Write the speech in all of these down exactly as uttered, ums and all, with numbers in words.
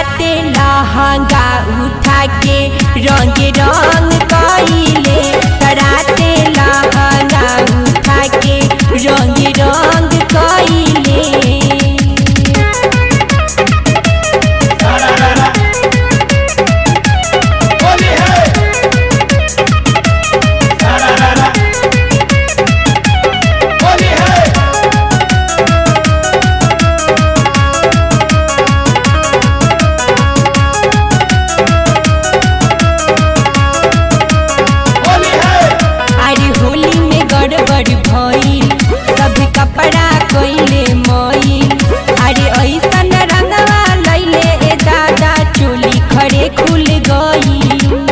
राते लहंगा उठा के रंग रंग कइले राते लहंगा उठा के रंग रंग कइले। कपड़ा कोइले मोइल अरे ऐसन रंगवा लैले ए दादा चोली खड़े खुल गई।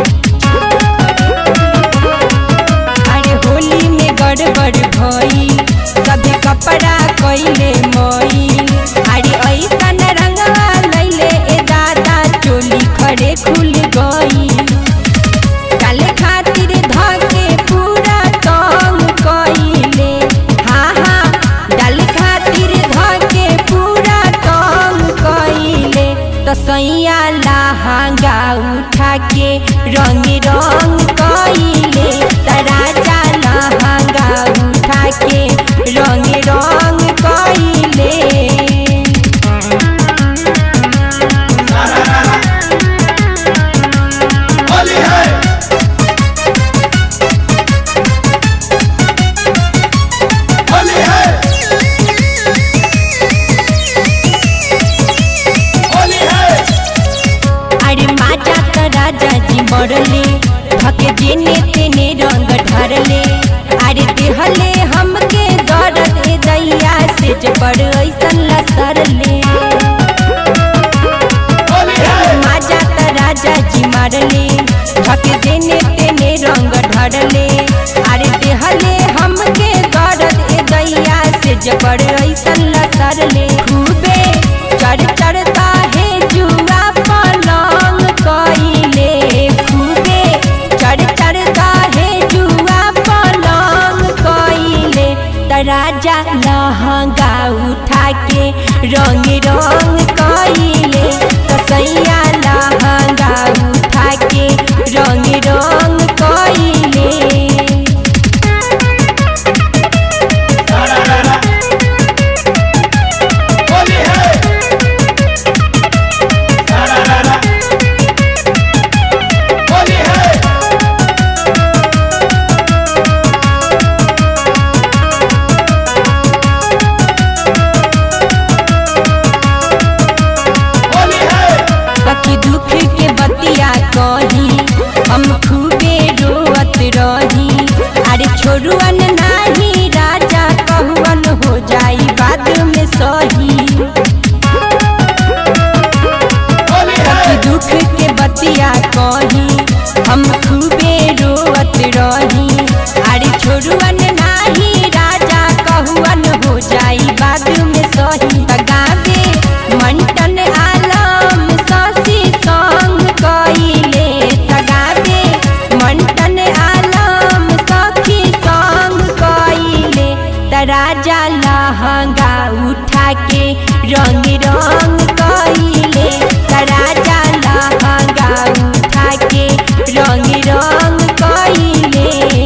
अरे होली में गड़बड़ भई सब कपड़ा कोइले मोइल अरे ऐसन रंगवा लैले ए दादा चोली खड़े खुल गई। काले खातिर धके पूरा तंग कइले हाँ हाँ डाल खातिर धके पूरा तंग कइले तो सैया लहंगा उठा के रंग रंग कइले राजा लहंगा उठा के रंग रंग कइले। राजा जी मरले धके जेने तेने रंग ढरले अरे देहले हमके दर्द ए दैया से जबर ऐसन लसरले। माजा त राजा जी मारले धके जेने तेने रंग ढरले अरे देहले हमके दर्द ए दैया से जबर ऐसन लसरले। खूबे चढ़ चढ़ता है जुआ पलंग कइले खूबे चढ़ चढ़ता है जुआ पलंग कइले राजा लहंगा उठा के रंग रंग कइले सैया लहंगा उठा के रंग रंग कइले। दुख के बतिया कही हम खूबे रोवत रही अरे छोड़ुअन नाही राजा कहुअन हो जाई बाद में सही। दुख के बतिया कही हम खूबे रोवत रही अरे छोड़ुअन नाही राजा कहुअन हो जाई बाद में सही। गावे मंटन आलम ससी संग कइले तगावे मंटन आलम सखी संग कइले राजा लहंगा उठा के रंग रंग कइले राजा लहंगा उठा के रंग रंग कइले।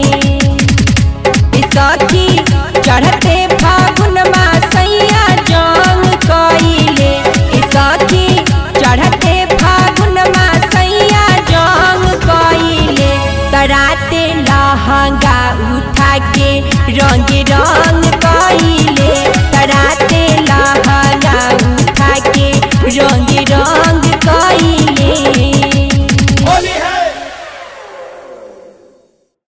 सखी चढ़ते फागुन सैया जंग कइले सखी चढ़ते फागुन सैया जंग कइले राते लहंगा उठा के रंग रंग कइले